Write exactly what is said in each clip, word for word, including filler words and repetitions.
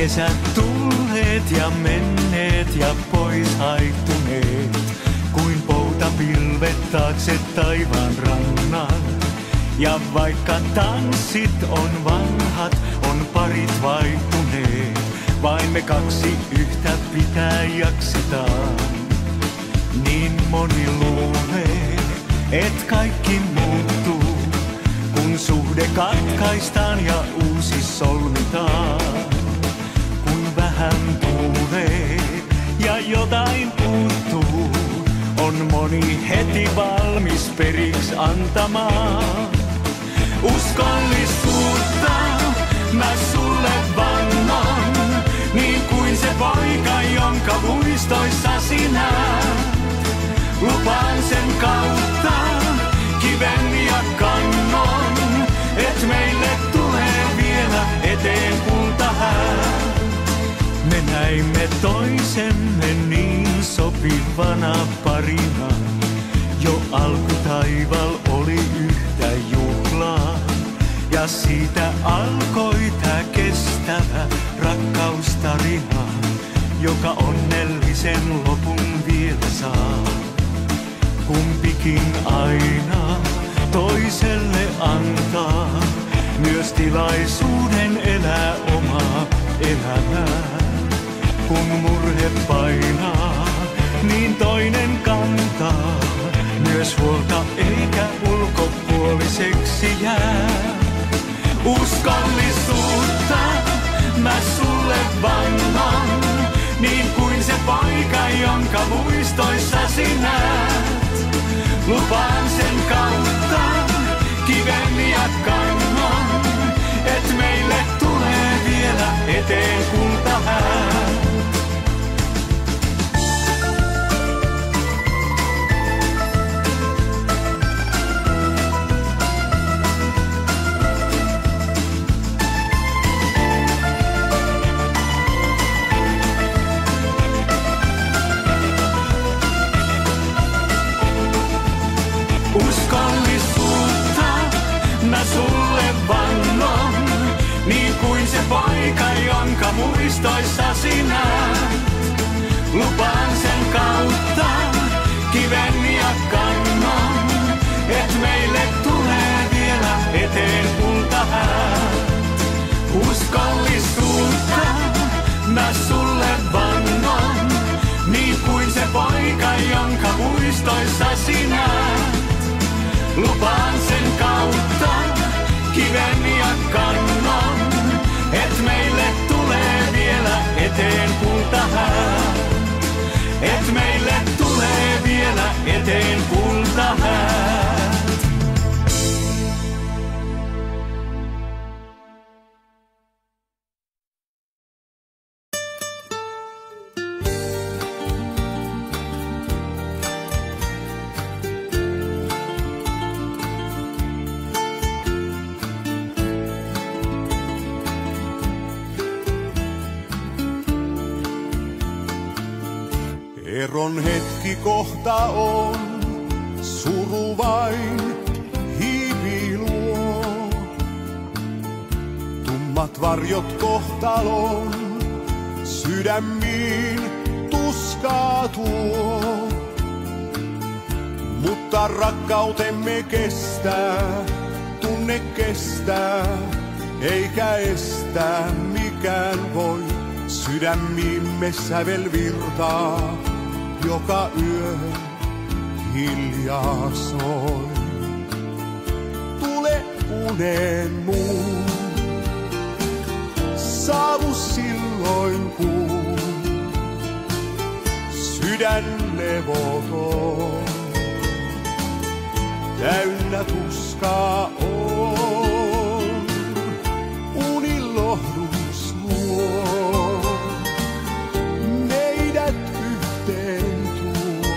Kesät tulleet ja menneet ja pois haihtuneet, kuin poutapilvet taakse taivaan rannan. Ja vaikka tanssit on vanhat, on parit vaihtuneet, vain me kaksi yhtä pitää jaksitaan. Niin moni luulee, et kaikki muuttuu, kun suhde katkaistaan ja uusi solmitaan. Kun vähän tuulee ja jotain puuttuu, on moni heti valmis periksi antamaan. Uskollisuutta mä sulle vannon, niin kuin se poika, jonka muistoissasi näet. Lupaan sen kautta kiven ja kannon, et meille tulee vielä eteen kultahäät. Me näimme toisemme niin sopivana parina, jo alkutaival oli yhtä juhlaa. Ja siitä alkoi tää kestävä rakkaustarina, joka onnellisen lopun vielä saa. Kumpikin aina toiselle antaa myös tilaisuuden elää omaa elämää. Kun murhe painaa, niin toinen kantaa myös huolta eikä ulkopuoliseksi jää. Uskollisuutta mä sulle vannon, niin kuin se poika, jonka muistoissasi näet. Lupaan sen kautta kiven ja kannon, et meille tulee vielä eteen kultahäät. Uskollisuutta mä sulle vannon, niin kuin se poika, jonka muistoissasi näet. Lupaan sen kautta kiven ja kannon, et meille tulee vielä eteen kultahäät. Uskollisuutta mä sulle vannon, niin kuin se poika, jonka muistoissasi näet. Lupaan sen kautta kiven ja kannon, et meille tulee vielä eteen kultahäät. Et meille tulee vielä eteen kultahäät. Eron hetki kohta on, suru vain hiipiluo. Tummat varjot kohtalon, sydämiin tuskaa tuo. Mutta rakkautemme kestää, tunne kestää, eikä estää mikään voi. Sydämiimme sävel virtaa, joka yö hiljaa soi. Tule uneen muun, saavu silloin kun sydän levoton. Täynnä tuskaa on, unin lohdus luo. Meidät yhteen tuo,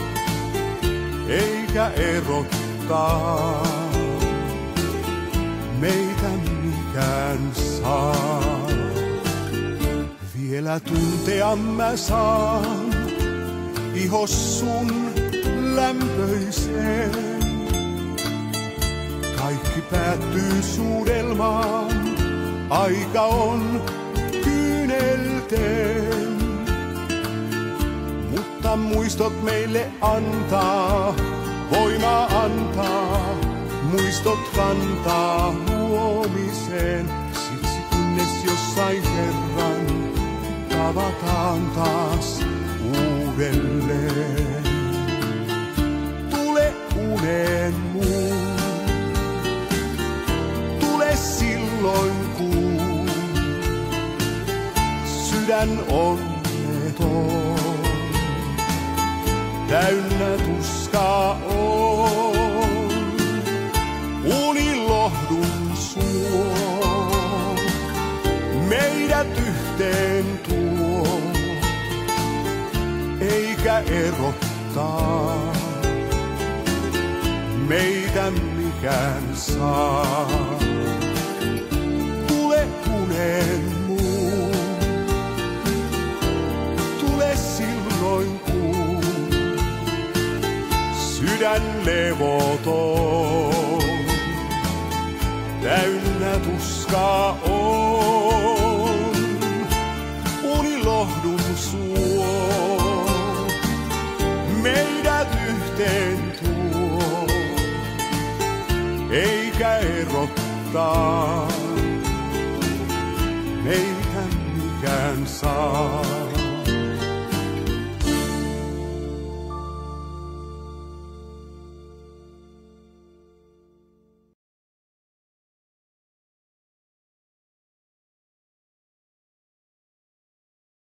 eikä erottaa meitä mikään saa. Vielä tuntea mä saan ihos sun lämpöiseen. Kaikki päättyy suudelmaan, aika on kyynel kielten. Mutta muistot meille antaa, voimaa antaa, muistot kantaa huomiseen. Siksi kunnes jossain kerran tavataan taas uudelleen. Tule uneen muun, tule silloin kun sydän onneton. Täynnä tuskaa on, unilohdun suo, meidät yhteen tuo, eikä erottaa, meitä mikään saa. Tule uneen muun, tule silloin kun sydän levoton, täynnä tuskaa on, unilohdun suo, meidät yhteen tuo, eikä erottaa, meitä mikään saa.